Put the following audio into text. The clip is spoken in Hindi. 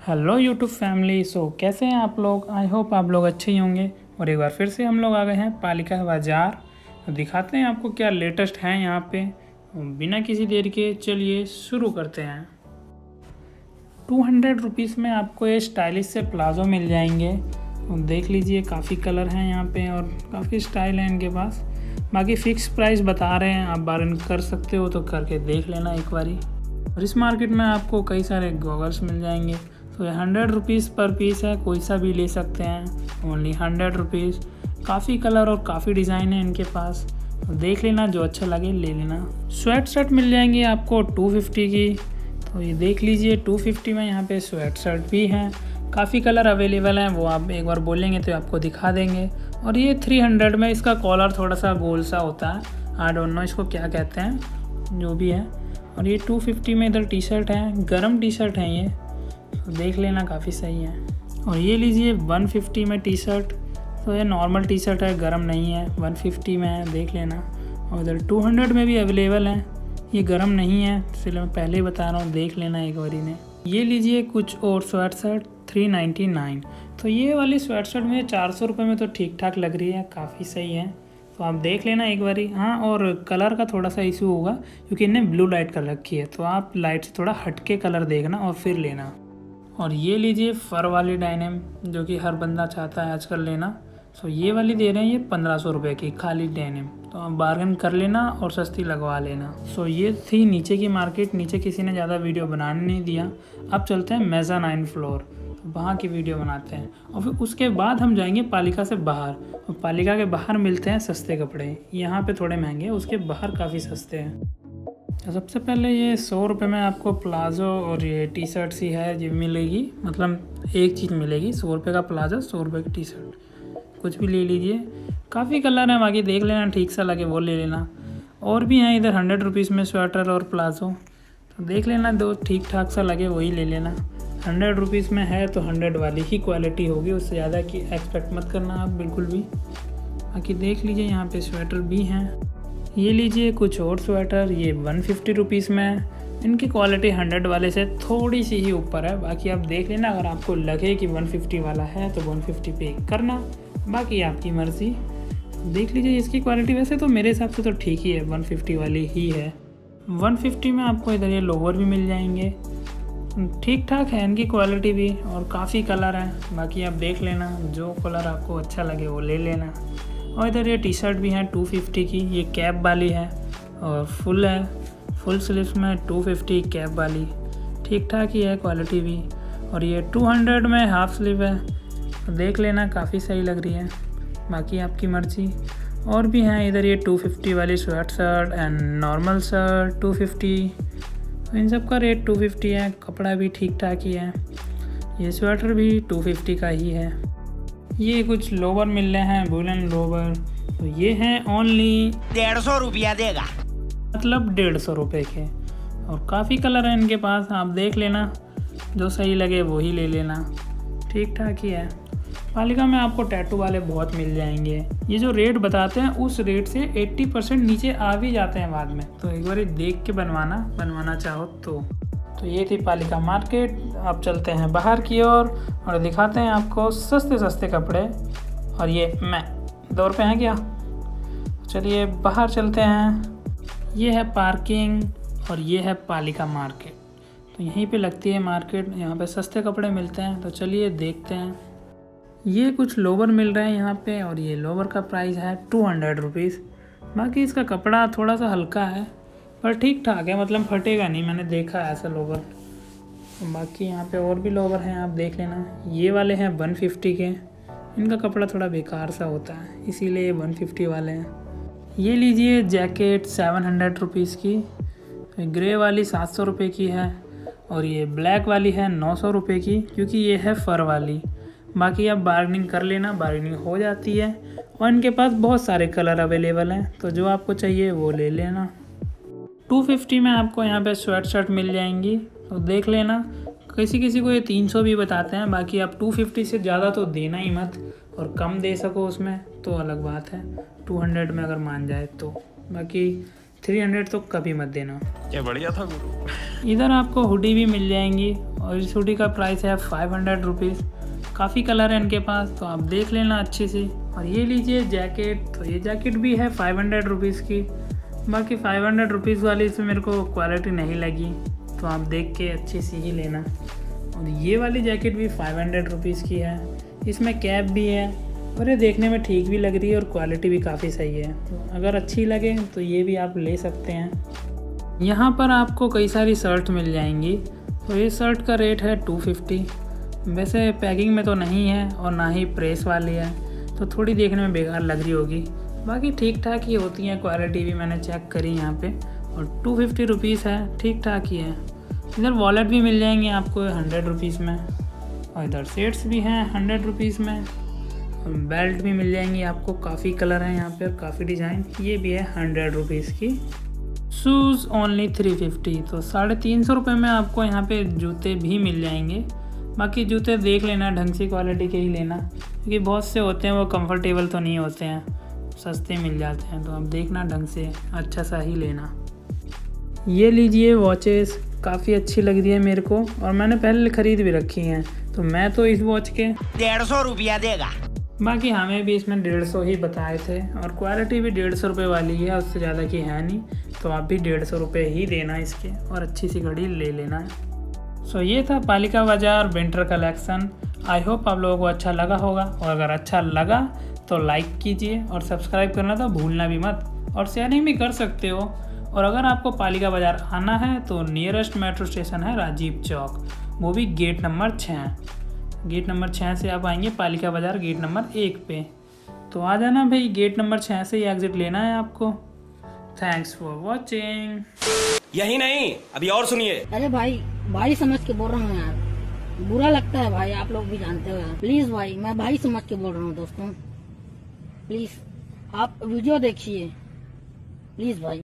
Hello YouTube family. कैसे हैं आप लोग? आई होप आप लोग अच्छे ही होंगे। और एक बार फिर से हम लोग आ गए हैं पालिका बाज़ार। तो दिखाते हैं आपको क्या लेटेस्ट है यहाँ पे। बिना किसी देर के चलिए शुरू करते हैं। 200 रुपीज़ में आपको ये स्टाइलिश से प्लाज़ो मिल जाएंगे। और देख लीजिए काफ़ी कलर हैं यहाँ पे और काफ़ी स्टाइल है इनके पास। बाकी फ़िक्स प्राइस बता रहे हैं, आप बार्गेन कर सकते हो तो करके देख लेना एक बारी। और इस मार्केट में आपको कई सारे गॉगल्स मिल जाएंगे। तो ये 100 रुपीज़ पर पीस है, कोई सा भी ले सकते हैं। Only 100 rupees. काफ़ी कलर और काफ़ी डिज़ाइन है इनके पास, तो देख लेना, जो अच्छा लगे ले लेना। स्वेट शर्ट मिल जाएंगी आपको 250 की। तो ये देख लीजिए 250 में यहाँ पे स्वेट शर्ट भी हैं। काफ़ी कलर अवेलेबल हैं, वो आप एक बार बोलेंगे तो आपको दिखा देंगे। और ये 300 में, इसका कॉलर थोड़ा सा गोल सा होता है, आई डोंट नो इसको क्या कहते हैं, जो भी है। और ये 250 में इधर टी शर्ट है, गरम टी शर्ट है ये, तो देख लेना काफ़ी सही है। और ये लीजिए 150 में टी शर्ट। तो ये नॉर्मल टी शर्ट है, गरम नहीं है, 150 में है, देख लेना। और इधर 200 में भी अवेलेबल है, ये गरम नहीं है, इसलिए मैं पहले ही बता रहा हूँ, देख लेना एक बारी ने। ये लीजिए कुछ और स्वेट शर्ट 399। तो ये वाली स्वेट शर्ट मुझे 400 रुपये में तो ठीक ठाक लग रही है, काफ़ी सही है, तो आप देख लेना एक बारी। हाँ, और कलर का थोड़ा सा इशू होगा क्योंकि इन्हें ब्लू लाइट कर रखी है, तो आप लाइट से थोड़ा हटके कलर देखना और फिर लेना। और ये लीजिए फर वाली डायनेम, जो कि हर बंदा चाहता है आजकल लेना। तो ये वाली दे रहे हैं ये 1500 रुपये की खाली डेनिम, तो आप बार्गेन कर लेना और सस्ती लगवा लेना। ये थी नीचे की मार्केट। नीचे किसी ने ज़्यादा वीडियो बनाने नहीं दिया। अब चलते हैं मेज़ानाइन फ्लोर, तो वहाँ की वीडियो बनाते हैं। और फिर उसके बाद हम जाएंगे पालिका से बाहर। और पालिका के बाहर मिलते हैं सस्ते कपड़े, यहाँ पे थोड़े महंगे, उसके बाहर काफ़ी सस्ते हैं। तो सबसे पहले ये 100 रुपये में आपको प्लाज़ो और ये टी शर्ट सी है जो मिलेगी, मतलब एक चीज़ मिलेगी। 100 रुपये का प्लाज़ो, 100 रुपये की टी शर्ट, कुछ भी ले लीजिए। काफ़ी कलर हैं, बाकी देख लेना, ठीक सा लगे वो ले लेना। और भी हैं इधर 100 रुपीज़ में स्वेटर और प्लाज़ो, तो देख लेना, दो ठीक ठाक सा लगे वही ले लेना। 100 रुपीज़ में है तो 100 वाली ही क्वालिटी होगी, उससे ज़्यादा की एक्सपेक्ट मत करना आप बिल्कुल भी। बाकी देख लीजिए यहाँ पे स्वेटर भी हैं। ये लीजिए कुछ और स्वेटर, ये 150 रुपीज़ में है। इनकी क्वालिटी 100 वाले से थोड़ी सी ही ऊपर है, बाकी आप देख लेना। अगर आपको लगे कि 150 वाला है तो 150 पे करना, बाकी आपकी मर्ज़ी। देख लीजिए इसकी क्वालिटी, वैसे तो मेरे हिसाब से तो ठीक ही है, 150 वाली ही है। 150 में आपको इधर ये लोवर भी मिल जाएंगे, ठीक ठाक है इनकी क्वालिटी भी, और काफ़ी कलर हैं, बाकी आप देख लेना, जो कलर आपको अच्छा लगे वो ले लेना। और इधर ये टी शर्ट भी है 250 की, ये कैप वाली है और फुल है, फुल स्लीव्स में 250 कैप वाली, ठीक ठाक ही है क्वालिटी भी। और ये 200 में हाफ स्लीव है, तो देख लेना, काफ़ी सही लग रही है, बाकी आपकी मर्ज़ी। और भी हैं इधर ये 250 वाली sweat shirt and normal shirt 250, तो इन सब का रेट 250 है, कपड़ा भी ठीक ठाक ही है। ये स्वेटर भी 250 का ही है। ये कुछ लोवर मिल रहे हैं, वुलन लोवर, तो ये हैं ओनली 150 रुपया देगा, मतलब 150 रुपये के। और काफ़ी कलर हैं इनके पास, आप देख लेना, जो सही लगे वही ले लेना, ठीक ठाक ही है। पालिका में आपको टैटू वाले बहुत मिल जाएंगे। ये जो रेट बताते हैं उस रेट से 80% नीचे आ भी जाते हैं बाद में, तो एक बार देख के बनवाना चाहो तो ये थी पालिका मार्केट। अब चलते हैं बाहर की ओर और दिखाते हैं आपको सस्ते सस्ते कपड़े। और ये मैं 2 रुपये हैं क्या, चलिए बाहर चलते हैं। ये है पार्किंग और ये है पालिका मार्केट, तो यहीं पे लगती है मार्केट, यहाँ पे सस्ते कपड़े मिलते हैं, तो चलिए देखते हैं। ये कुछ लोवर मिल रहे हैं यहाँ पे, और ये लोवर का प्राइस है 200 रुपीज़। बाकी इसका कपड़ा थोड़ा सा हल्का है पर ठीक ठाक है, मतलब फटेगा नहीं, मैंने देखा है ऐसा लोवर। बाकी यहाँ पे और भी लोवर हैं, आप देख लेना। ये वाले हैं 150 के, इनका कपड़ा थोड़ा बेकार सा होता है, इसीलिए ये 150 वाले हैं। ये लीजिए जैकेट 700 रुपीज़ की, ग्रे वाली 700 रुपये की है, और ये ब्लैक वाली है 900 रुपये की, क्योंकि ये है फ़र वाली। बाकी आप बार्गेनिंग कर लेना, बार्गेनिंग हो जाती है। और इनके पास बहुत सारे कलर अवेलेबल हैं, तो जो आपको चाहिए वो ले लेना। 250 में आपको यहाँ पे स्वेट शर्ट मिल जाएंगी, तो देख लेना। किसी को ये 300 भी बताते हैं, बाकी आप 250 से ज़्यादा तो देना ही मत, और कम दे सको उसमें तो अलग बात है, 200 में अगर मान जाए तो। बाकी 300 तो कभी मत देना। क्या बढ़िया था गुरु। इधर आपको हुडी भी मिल जाएंगी और इस हुडी का प्राइस है 500 रुपीज़। काफ़ी कलर है इनके पास, तो आप देख लेना अच्छे से। और ये लीजिए जैकेट, तो ये जैकेट भी है 500 रुपीज़ की। बाकी 500 रुपीज़ वाली इसमें मेरे को क्वालिटी नहीं लगी, तो आप देख के अच्छी सी ही लेना। और ये वाली जैकेट भी 500 रुपीज़ की है, इसमें कैप भी है और ये देखने में ठीक भी लग रही है और क्वालिटी भी काफ़ी सही है। तो अगर अच्छी लगे तो ये भी आप ले सकते हैं। यहाँ पर आपको कई सारी शर्ट मिल जाएंगी। तो ये शर्ट का रेट है 250। वैसे पैकिंग में तो नहीं है और ना ही प्रेस वाली है, तो थोड़ी देखने में बेकार लग रही होगी। बाकी ठीक ठाक ही होती हैं, क्वालिटी भी मैंने चेक करी यहाँ पे। और 250 रुपीज़ है, ठीक ठाक ही है। इधर वॉलेट भी मिल जाएंगे आपको 100 रुपीज़ में, और इधर सेट्स भी हैं 100 रुपीज़ में। बेल्ट भी मिल जाएंगी आपको, काफ़ी कलर हैं यहाँ पे और काफ़ी डिज़ाइन। ये भी है 100 रुपीज़ की। शूज़ ओनली 350, तो 350 रुपये में आपको यहाँ पे जूते भी मिल जाएंगे। बाकी जूते देख लेना, ढंग से क्वालिटी के ही लेना, क्योंकि बहुत से होते हैं वो कंफर्टेबल तो नहीं होते हैं, सस्ते मिल जाते हैं। तो आप देखना ढंग से, अच्छा सा ही लेना। ये लीजिए वॉचेस, काफ़ी अच्छी लग रही है मेरे को और मैंने पहले ख़रीद भी रखी हैं। तो मैं तो इस वॉच के 150 रुपया देगा। बाकी हमें भी इसमें 150 ही बताए थे और क्वालिटी भी 150 रुपये वाली है, उससे ज़्यादा की है नहीं। तो आप भी 150 रुपये ही देना इसके और अच्छी सी घड़ी ले लेना है। सो ये था पालिका बाज़ार विंटर कलेक्शन। आई होप आप लोगों को अच्छा लगा होगा, और अगर अच्छा लगा तो लाइक कीजिए और सब्सक्राइब करना तो भूलना भी मत, और शेयरिंग भी कर सकते हो। और अगर आपको पालिका बाज़ार आना है तो नियरेस्ट मेट्रो स्टेशन है राजीव चौक, वो भी गेट नंबर 6। गेट नंबर 6 से आप आएंगे पालिका बाज़ार गेट नंबर 1 पे। तो आ जाना भाई, गेट नंबर 6 से ही एग्ज़िट लेना है आपको। Thanks for watching. यही नहीं, अभी और सुनिए। अरे भाई समझ के बोल रहा हूँ यार, बुरा लगता है भाई, आप लोग भी जानते हो यार। प्लीज भाई, मैं भाई समझ के बोल रहा हूँ दोस्तों, प्लीज आप वीडियो देखिए प्लीज भाई।